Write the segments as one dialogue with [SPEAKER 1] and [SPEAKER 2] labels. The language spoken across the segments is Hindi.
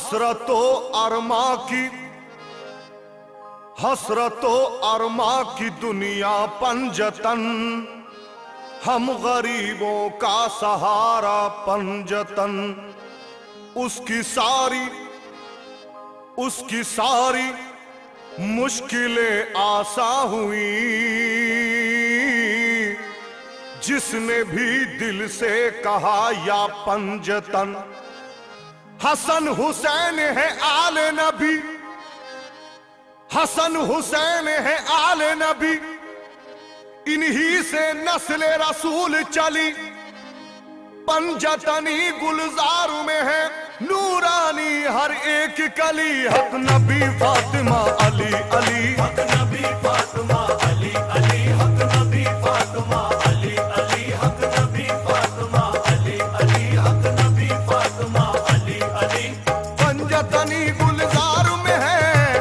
[SPEAKER 1] हसरतो अरमा की दुनिया पंजतन, हम गरीबों का सहारा पंजतन। उसकी सारी मुश्किलें आसान हुई, जिसने भी दिल से कहा या पंजतन। हसन हुसैन है आले नबी, हसन हुसैन है आले नबी, इन्हीं से नस्ल रसूल चली। पंजतनी गुलजार में है नूरानी हर एक कली। हक नबी फातिमा अली अली, हक नबी फातिमा अली अली, हक नबी फातिमा अली अली, हक नबी फातिमा अली अली, हक नबी फातिमा अली अली। पंजतनी गुलजार में है,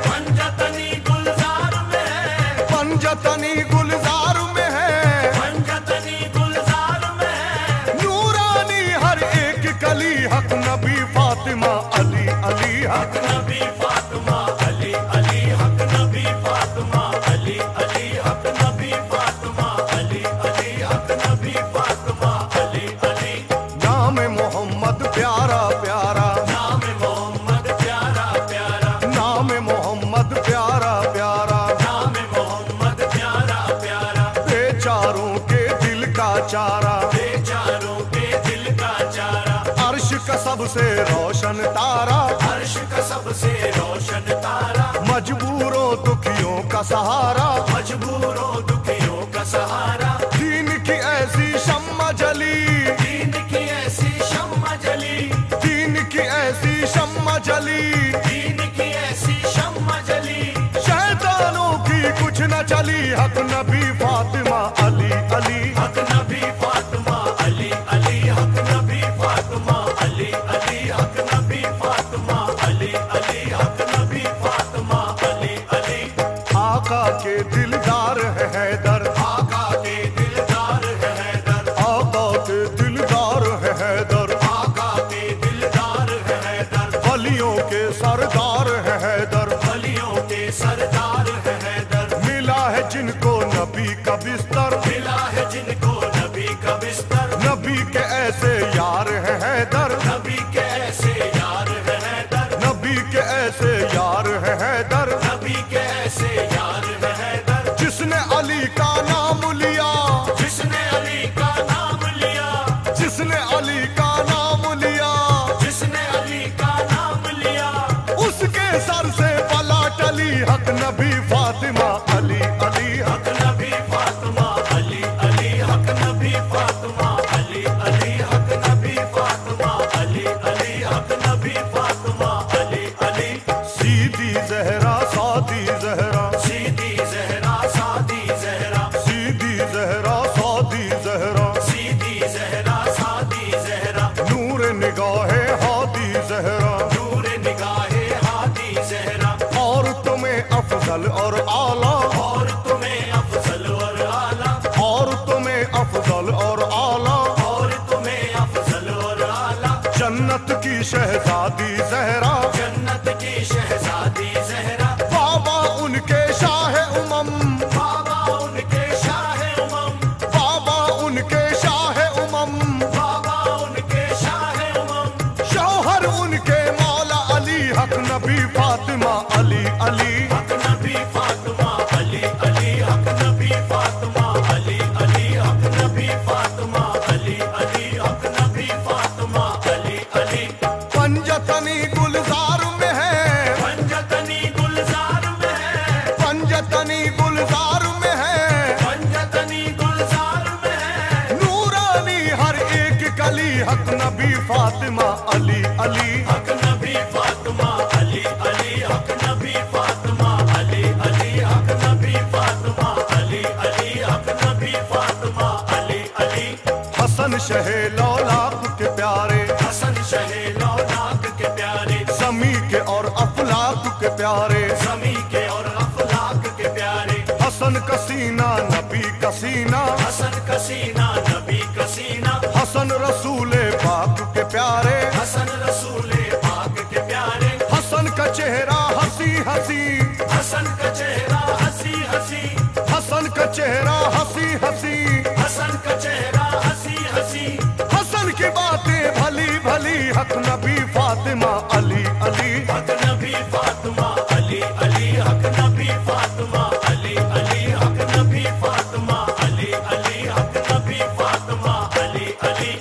[SPEAKER 1] पंजतनी गुलजार में है, पंजतनी गुलजार में है, पंजतनी गुलजार में है नूरानी हर एक कली। हक नबी फातिमा अली अली, हक नबी फातिमा अली अली, हक नबी फातिमा अली अली, हक नबी फातिमा अली अली, हक नबी फातिमा अली अली। नाम मोहम्मद प्यारा प्यारा, नाम मोहम्मद प्यारा प्यारा, नाम मोहम्मद प्यारा प्यारा, नाम मोहम्मद प्यारा प्यारा। बेचारों के दिल का चारा, बेचारों के दिल का चारा। अर्श का सबसे रोशन तारा, अर्श का सबसे रोशन तारा। मजबूरों दुखियों का सहारा, मजबूरों दुखियों का सहारा। दीन की ऐसी शम्मा जली, दीन की ऐसी शम्मा जली, दीन की ऐसी शम्मा जली, दीन की ऐसी शम्मा जली। शैतानों की कुछ न चली। हक नबी फातिमा अली अली, हक नबी फातिमा अली अली, हक नबी फातिमा अली अली, हक नबी फातिमा अली अली, हक नबी फातिमा अली अली। आका के दिलदार है हैदर, आका के दिलदार है हैदर, आका के दिलदार है हैदर, आका के दिलदार है हैदर। वलियों के सरदार है हैदर, वलियों के सरदार है हैदर। मिला है जिनको नबी का बिस्तर, मिला है जिनको नबी का बिस्तर। नबी के ऐसे यार है हैदर, नबी के ऐसे यार है हैदर, नबी के ऐसे यार है हैदर, नबी के ऐसे यार है हैदर। जिसने अली का नाम लिया, जिसने अली का नाम लिया, जिसने अली का नाम लिया, जिसने अली का नाम लिया, उसके सर से बला टली। हक नबी फातिमा अली अली, हक नबी फातिमा अली अली, हक नबी फातिमा अली अली, हक नबी फातिमा अली अली, हक नबी फातिमा अली अली। सीधी जहरा सादी जहरा, सीधी जहरा सादी जहरा, सीधी जहरा सादी जहरा, सीधी जहरा सादी जहरा। नूर निगाहे हादी जहरा, नूर निगाहे हादी जहरा। और तुम्हें अफजल और आला, और तुम्हें अफजल और आला, और तुम्हें अफजल और आला, और तुम्हें अफजल और आला। जन्नत की शहजादी जहरा, जन्नत की शहजादी जहरा। बाबा उनके शाह उमम, बाबा उनके शाह उमम, बाबा उनके शाह उमम, बाबा उनके शाह उमम। शौहर उनके मौला अली। हक नबी फातिमा अली अली, हक नबी फातिमा अली अली, हक नबी फातिमा अली अली, हक नबी फातिमा अली अली, हक नबी फातिमा अली अली। पंजतनी गुलजार में है, पंजतनी गुलजार में है, पंजतनी गुलजार में है, पंजतनी गुलजार में है नूरानी हर एक कली। हक नबी फातिमा अली अली, हक नबी फातिमा अली अली, हक नबी फातिमा अली अली, हक नबी फातिमा अली अली, हक नबी फातिमा अली अली। हसन शहे लौलाक के प्यारे, हसन शहे लौलाक के प्यारे। समी के और अफलाक के प्यारे, समी के और अफलाक के प्यारे। हसन का सीना नबी का सीना, हसन का सीना नबी का सीना। हसन रसूले पाक के प्यारे, हसन रसूले पाक के प्यारे। चेहरा हंसी हंसी,
[SPEAKER 2] हसन का चेहरा हंसी हंसी,
[SPEAKER 1] हसन का चेहरा हंसी हंसी,
[SPEAKER 2] हसन का चेहरा हंसी हंसी।
[SPEAKER 1] हसन की बातें भली भली, हक नबी फातिमा अली अली,
[SPEAKER 2] हक नबी फातिमा अली अली, हक नबी फातिमा अली अली, हक नबी फातिमा अली अली, हक नबी फातिमा अली अली।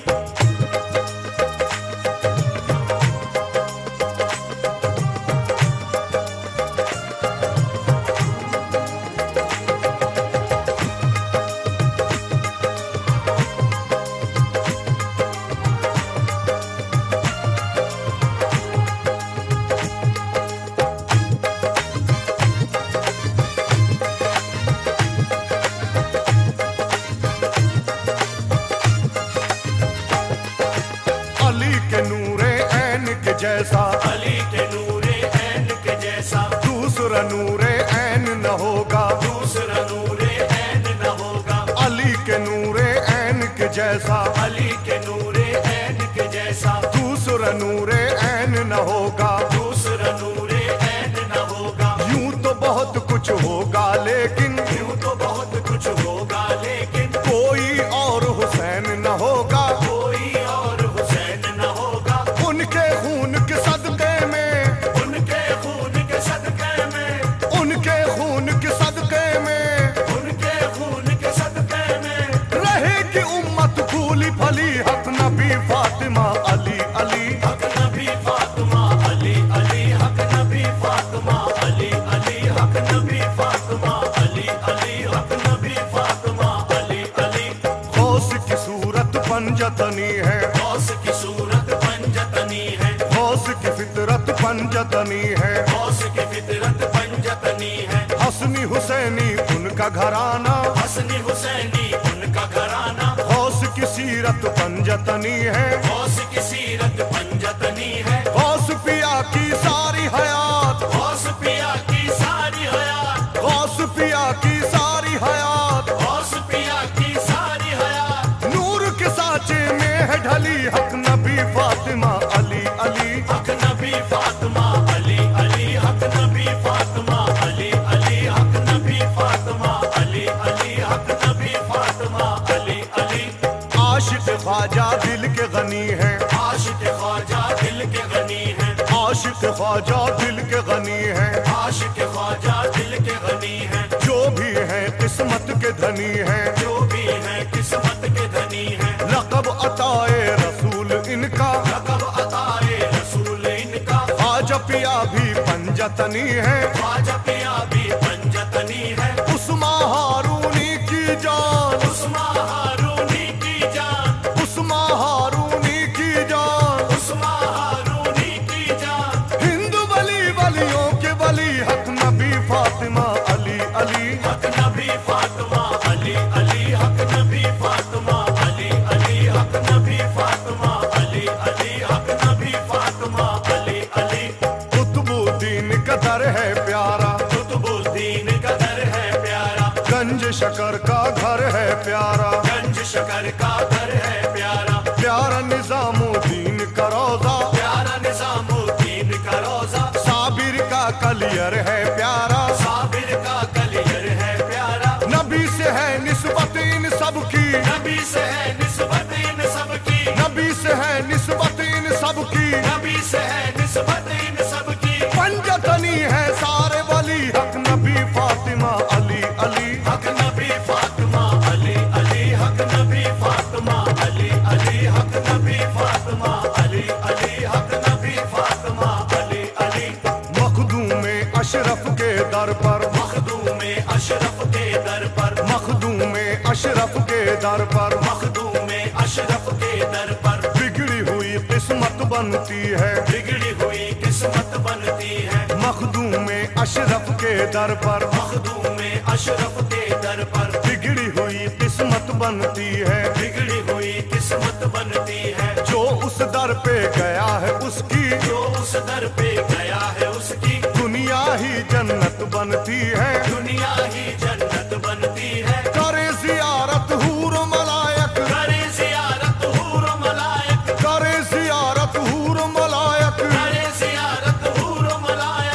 [SPEAKER 1] जैसा
[SPEAKER 2] अली के नूरे ऐन के जैसा,
[SPEAKER 1] दूसरा नूरे ऐन न होगा,
[SPEAKER 2] दूसरा नूरे ऐन न होगा।
[SPEAKER 1] अली के नूरे ऐन के जैसा,
[SPEAKER 2] अली के नूरे ऐन के जैसा,
[SPEAKER 1] दूसरा नूरे ऐन न होगा,
[SPEAKER 2] दूसरा नूरे ऐन न होगा।
[SPEAKER 1] यूं तो बहुत कुछ होगा लेकिन,
[SPEAKER 2] यूं तो बहुत कुछ होगा लेकिन,
[SPEAKER 1] कोई और हुसैन न होगा,
[SPEAKER 2] कोई और हुसैन न होगा।
[SPEAKER 1] उनके खून के सदके में,
[SPEAKER 2] उनके खून के सदके में,
[SPEAKER 1] उनके खून के सदके में,
[SPEAKER 2] उनके खून के सदके में
[SPEAKER 1] रहेगी उम्मत फूली फली, हक नबी फातिमा अली अली,
[SPEAKER 2] हक नबी फातिमा अली अली, हक नबी फातिमा अली अली, हक नबी फातिमा अली अली, हक नबी फातिमा अली अली।
[SPEAKER 1] गौस की सूरत पंजतनी है,
[SPEAKER 2] गौस की सूरत पंजतनी है,
[SPEAKER 1] गौस की फितरत पंजतनी है,
[SPEAKER 2] गौस की फितरत पंजतनी है।
[SPEAKER 1] हसनी हुसैनी उनका घराना,
[SPEAKER 2] हसनी हुसैनी उनका घराना,
[SPEAKER 1] गौस की सीरत पंजतनी है,
[SPEAKER 2] गौस की सीरत पंजतनी है।
[SPEAKER 1] गौस पिया की सारी हयात,
[SPEAKER 2] गौस पिया की सारी हयात,
[SPEAKER 1] गौस पिया की सारी हयात,
[SPEAKER 2] गौस पिया की सारी हयात
[SPEAKER 1] नूर के साँचे में है ढली, हक नबी फातिमा अली अली,
[SPEAKER 2] हक नबी फातिमा अली अली, हक नबी फातिमा अली अली, हक नबी फातिमा अली अली, हक नबी फातिमा अली अली।
[SPEAKER 1] आशिक ख्वाजा दिल के गनी है,
[SPEAKER 2] आशिक ख्वाजा दिल के गनी है,
[SPEAKER 1] आशिक ख्वाजा दिल के गनी है,
[SPEAKER 2] आशिक ख्वाजा दिल के गनी है।
[SPEAKER 1] जो भी है किस्मत के धनी है,
[SPEAKER 2] जो भी है किस्मत के धनी है।
[SPEAKER 1] लक़ब अताए रसूल इनका,
[SPEAKER 2] लक़ब अताए रसूल इनका।
[SPEAKER 1] ख्वाजा पिया भी पंजतनी है,
[SPEAKER 2] ख्वाजा पिया भी पंजतनी है।
[SPEAKER 1] उस्मा हारूनी की जान,
[SPEAKER 2] उस्मा हारूनी की जान,
[SPEAKER 1] उस्मा हारूनी की जान,
[SPEAKER 2] उस्मा हारूनी की जान।
[SPEAKER 1] हिंदू वली वलियों के वली, हक नबी फातिमा अली अली,
[SPEAKER 2] हक नबी फातिमा अली अली, हक नबी फातिमा अली अली, हक नबी फातिमा अली अली, हक नबी फातिमा अली अली।
[SPEAKER 1] कुतुबुद्दीन का दर है प्यारा,
[SPEAKER 2] कुतुबुद्दीन का दर है प्यारा,
[SPEAKER 1] गंज शकर का घर है प्यारा,
[SPEAKER 2] गंज शकर का घर है प्यारा,
[SPEAKER 1] प्यारा निजामुद्दीन का रोजा,
[SPEAKER 2] प्यारा निजामुद्दीन का रोजा।
[SPEAKER 1] साबिर का कलियर है प्यारा,
[SPEAKER 2] साबिर का कलियर है प्यारा।
[SPEAKER 1] नबी से है निस्बत इन सबकी,
[SPEAKER 2] नबी से है निस्बत इन सबकी,
[SPEAKER 1] नबी से है निस्बत इन सबकी,
[SPEAKER 2] नबी से है निस्बत इन सबकी।
[SPEAKER 1] पंजतनी है सारे वली, हक नबी फातिमा अली अली,
[SPEAKER 2] हक नबी फातिमा अली अली, हक नबी फातिमा अली अली, हक नबी फातिमा अली अली, हक नबी फातिमा अली अली।
[SPEAKER 1] मखदूम अशरफ के दर पर,
[SPEAKER 2] मखदूम अशरफ के दर पर,
[SPEAKER 1] मखदूम अशरफ के दर पर,
[SPEAKER 2] मखदूम अशरफ के दर पर।
[SPEAKER 1] बिगड़ी हुई किस्मत बनती है,
[SPEAKER 2] बिगड़ी हुई किस्मत बनती है।
[SPEAKER 1] मखदूम अशरफ के दर पर,
[SPEAKER 2] मखदूम अशरफ के दर पर।
[SPEAKER 1] बिगड़ी हुई किस्मत बनती है,
[SPEAKER 2] बिगड़ी हुई किस्मत बनती है।
[SPEAKER 1] जो उस दर पे गया है उसकी,
[SPEAKER 2] जो उस दर पे गया है उसकी
[SPEAKER 1] दुनिया ही जन्नत बनती है,
[SPEAKER 2] दुनिया ही जन्नत बनती है।
[SPEAKER 1] करे जियारत हूर मलायक,
[SPEAKER 2] करे जियारत हूर मलायक,
[SPEAKER 1] करे जियारत हूर मलायक,
[SPEAKER 2] करे जियारत हूर मलायक।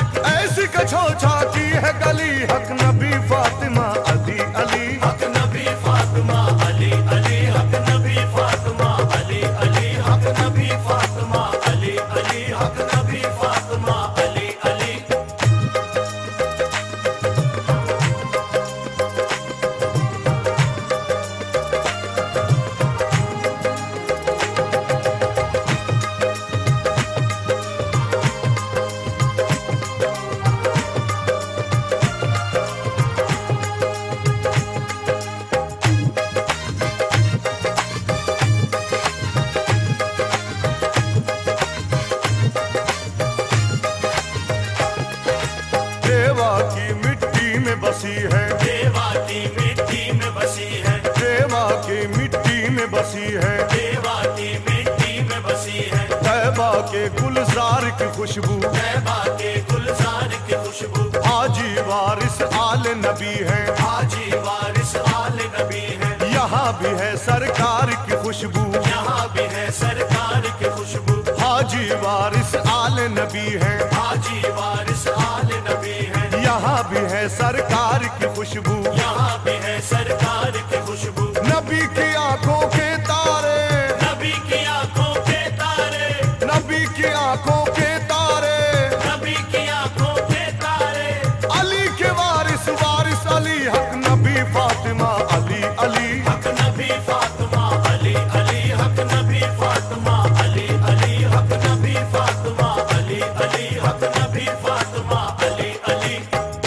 [SPEAKER 1] बसी है,
[SPEAKER 2] तैबा की मिट्टी में बसी है।
[SPEAKER 1] तैबा के गुलजार की खुशबू,
[SPEAKER 2] तैबा के गुलजार की खुशबू।
[SPEAKER 1] हाजी वारिस आल नबी है,
[SPEAKER 2] हाजी वारिस आल नबी है।
[SPEAKER 1] यहाँ भी है सरकार की खुशबू,
[SPEAKER 2] यहाँ भी है सरकार की खुशबू।
[SPEAKER 1] हाजी वारिस आल नबी है,
[SPEAKER 2] हाजी वारिस आल नबी है।
[SPEAKER 1] यहाँ भी है सरकार की खुशबू,
[SPEAKER 2] यहाँ भी है सरकार की खुशबू।
[SPEAKER 1] नबी की आंखों के तारे,
[SPEAKER 2] नबी की आंखों के तारे,
[SPEAKER 1] नबी की आंखों के तारे,
[SPEAKER 2] नबी की आंखों के तारे।
[SPEAKER 1] अली के वारिस वारिस अली, हक नबी फातिमा अली अली,
[SPEAKER 2] हक नबी फातिमा अली अली, हक नबी फातिमा अली अली, हक नबी फातिमा अली अली, हक नबी फातिमा अली अली।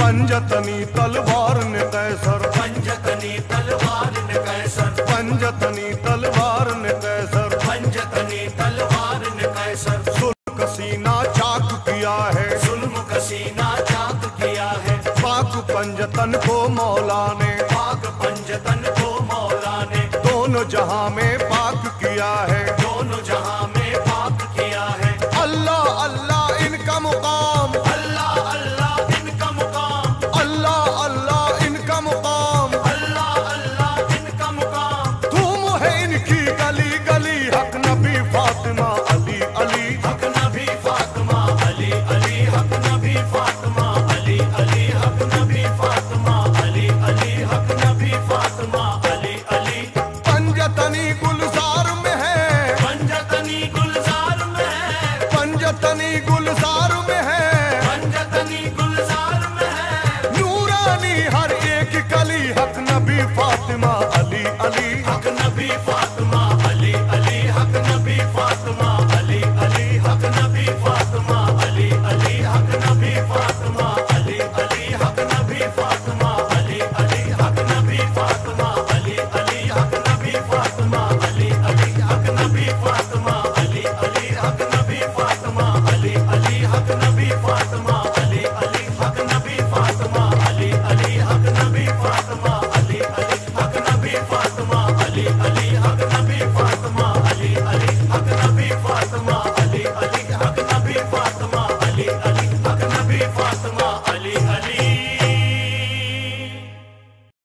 [SPEAKER 1] पंजतनी तलवार ने कैसर,
[SPEAKER 2] पंजतनी तलवार ने कैसर,
[SPEAKER 1] पंजतनी तलवार ने कैसर,
[SPEAKER 2] पंजतनी तलवार ने कैसर।
[SPEAKER 1] जुल्म सीना चाक किया है,
[SPEAKER 2] जुल्म का सीना चाक किया है।
[SPEAKER 1] पाक पंजतन को मौला ने,
[SPEAKER 2] पाक पंजतन को मौला ने।
[SPEAKER 1] दोनों जहां में पाक किया है,
[SPEAKER 2] दोनों जहां में पाक किया है।
[SPEAKER 1] अल्लाह अल्लाह इनका मुकाम,
[SPEAKER 2] अल्लाह अल्लाह इनका मुकाम,
[SPEAKER 1] अल्लाह अल्लाह इनका मुकाम,
[SPEAKER 2] अल्लाह अल्लाह इनका मुकाम।
[SPEAKER 1] धूम है इनकी गली गली, हक नबी फातिमा अली अली,
[SPEAKER 2] हक नबी फातिमा अली अली, हक नबी फातिमा अली अली, हक नबी फातिमा अली अली, हक नबी फातिमा अली अली।
[SPEAKER 1] पंजतनी गुलजार में है,
[SPEAKER 2] पंजतनी गुलजार में है,
[SPEAKER 1] पंजतनी गुलजार में है,
[SPEAKER 2] पंजतनी गुलजार में है।
[SPEAKER 1] नूरानी हर एक कली, हक नबी फातिमा अली अली,
[SPEAKER 2] हक नबी फातिमा अली अली, हक नबी फातिमा अली अली, हक नबी फातिमा अली अली, हक नबी फातिमा अली अली, हक नबी फातिमा अली अली, हक नबी फातिमा अली अली, हक नबी फातिमा अली अली, हक नबी फातिमा अली अली, हक नबी फातिमा अली अली, हक नबी फातिमा अली अली, हक नबी फातिमा अली अली, हक नबी फातिमा अली अली, हक नबी फातिमा अली अली, हक नबी फातिमा अली अली, हक नबी फातिमा अली अली, हक नबी फातिमा